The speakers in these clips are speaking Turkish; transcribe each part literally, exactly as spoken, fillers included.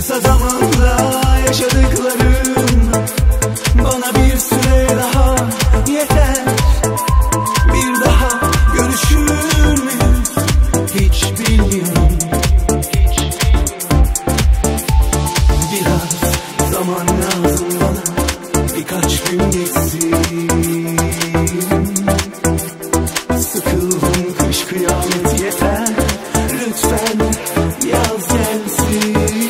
Kısa zamanda yaşadıklarım bana bir süre daha yeter. Bir daha görüşür müyüz hiç bilmiyorum. Biraz zaman lazım bana, birkaç gün geçsin. Sıkıldım, kış kıyamet yeter. Lütfen yaz gelsin.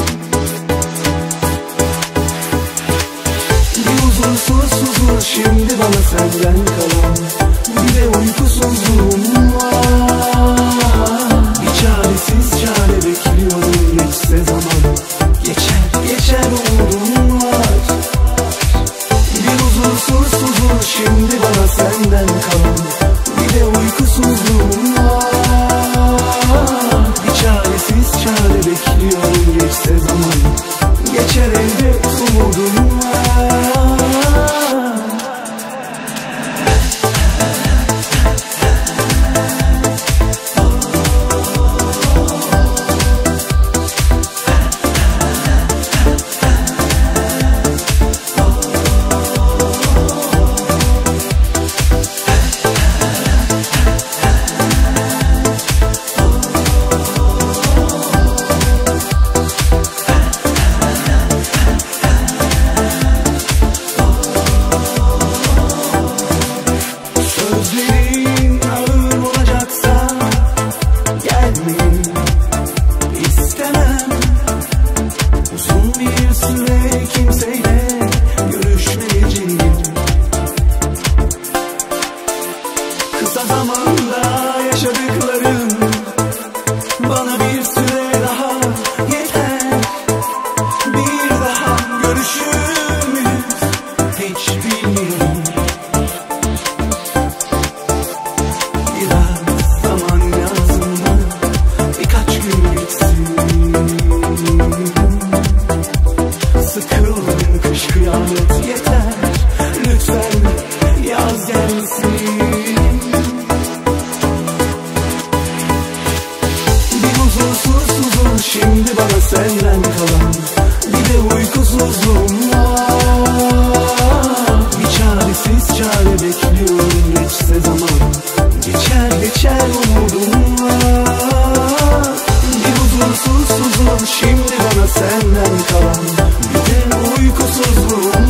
Bir huzursuz huzur şimdi bana senden kalan, bir de uykusuzluğum var. Bir çaresiz çare bekliyorum, geçse zaman geçer geçer umudum var. Bir huzursuz huzur şimdi bana senden kalan, bir de uykusuzluğum var. Bir çaresiz çare bekliyorum, geçse zaman geçer elbet umudum var. Kısa zamanda yaşadıklarım bana bir süre daha yeter. Bir daha görüşür müyüz hiç bilmiyorum. Biraz zaman lazım bana, birkaç gün geçsin. Sıkıldım, kış kıyamet yeter. Lütfen yaz gelsin. Şimdi bana senden kalan, bir de uykusuzluğum var. Bir çaresiz çare bekliyorum, geçse zaman geçer geçer umudum var. Bir huzursuz huzur şimdi bana senden kalan, bir de uykusuzluğum